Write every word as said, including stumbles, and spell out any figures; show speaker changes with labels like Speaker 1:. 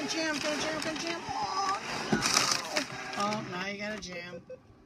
Speaker 1: gonna jam, gonna jam, gonna jam. Oh, no. Oh, now you gotta jam.